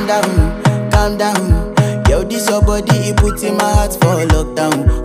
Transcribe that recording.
calm down. Yo, this your body, it puts in my heart for lockdown,